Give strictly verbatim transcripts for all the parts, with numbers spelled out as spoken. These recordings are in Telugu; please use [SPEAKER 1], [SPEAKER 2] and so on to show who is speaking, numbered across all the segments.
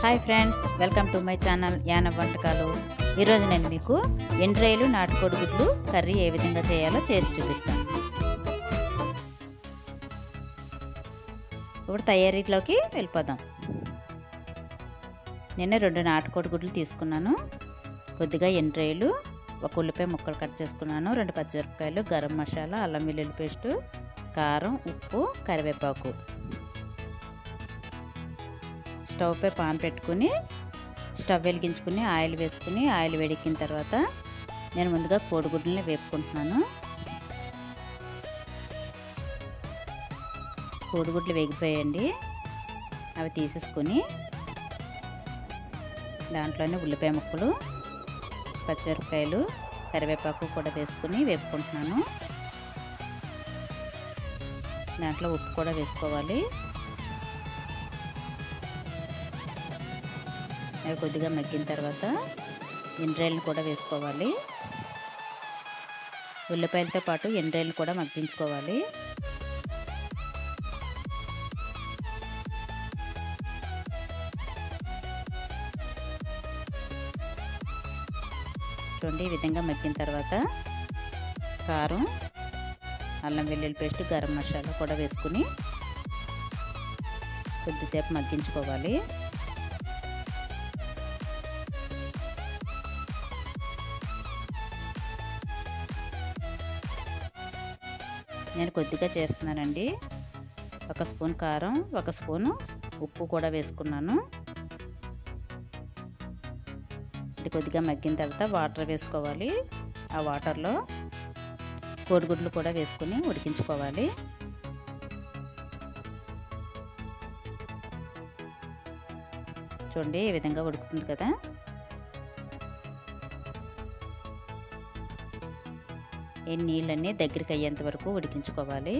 [SPEAKER 1] Hi friends, welcome to my channel Yana వంటకాలు. ఈరోజు నేను మీకు ఎండ్రాయిలు నాటుకోడి గుడ్లు కర్రీ ఏ విధంగా చేయాలో చేసి చూపిస్తాను. ఇప్పుడు తయారీలోకి వెళ్ళిపోదాం. నేను రెండు నాటుకోడి గుడ్లు తీసుకున్నాను, కొద్దిగా ఎండ్రాయిలు, ఒక ఉల్లిపాయ ముక్కలు కట్ చేసుకున్నాను, రెండు పచ్చిమిరపకాయలు, గరం మసాలా, అల్లం వెల్లుల్లి పేస్టు, కారం, ఉప్పు, కరివేపాకు. స్టవ్ పై పాన్ పెట్టుకుని స్టవ్ వెలిగించుకుని ఆయిల్ వేసుకుని ఆయిల్ వేడెక్కిన తర్వాత నేను ముందుగా కోడిగుడ్లని వేపుకుంటున్నాను. కోడిగుడ్లు వేగిపోయాయండి, అవి తీసేసుకొని దాంట్లోనే ఉల్లిపాయ ముక్కలు, పచ్చిమిరపకాయలు, కరివేపాకు కూడా వేసుకుని వేపుకుంటున్నాను. దాంట్లో ఉప్పు కూడా వేసుకోవాలి. అవి కొద్దిగా మగ్గిన తర్వాత ఎండ్రాయిలను కూడా వేసుకోవాలి. ఉల్లిపాయలతో పాటు ఎండ్రాయిలను కూడా మగ్గించుకోవాలి. చూడండి, ఈ విధంగా మగ్గిన తర్వాత కారం, అల్లం వెల్లుల్లి పేస్ట్, గరం మసాలా కూడా వేసుకుని కొద్దిసేపు మగ్గించుకోవాలి. నేను కొద్దిగా చేస్తున్నానండి. ఒక స్పూన్ కారం, ఒక స్పూను ఉప్పు కూడా వేసుకున్నాను. ఇది కొద్దిగా మగ్గిన తర్వాత వాటర్ వేసుకోవాలి. ఆ వాటర్లో కోడిగుడ్లు కూడా వేసుకుని ఉడికించుకోవాలి. చూడండి, ఈ విధంగా ఉడుకుతుంది కదా. ఈ నీళ్ళన్నీ దగ్గరికి అయ్యేంత వరకు ఉడికించుకోవాలి.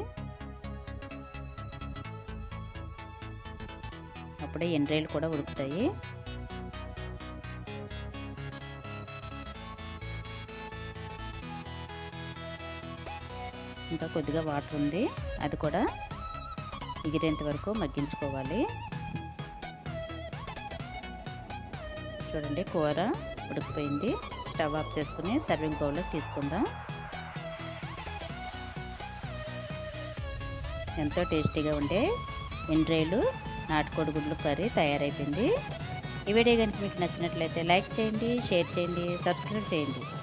[SPEAKER 1] అప్పుడే ఎండ్రాయిలు కూడా ఉడుకుతాయి. ఇంకా కొద్దిగా వాటర్ ఉంది, అది కూడా ఎగిరేంత వరకు మగ్గించుకోవాలి. చూడండి, కూర ఉడికిపోయింది. స్టవ్ ఆఫ్ చేసుకుని సర్వింగ్ బౌల్లోకి తీసుకుందాం. ఎంతో టేస్టీగా ఉండే ఎండ్రాయిలు నాటుకోడి గుడ్లు కర్రీ తయారైపోయింది. ఈ వీడియో కనుక మీకు నచ్చినట్లయితే లైక్ చేయండి, షేర్ చేయండి, సబ్స్క్రైబ్ చేయండి.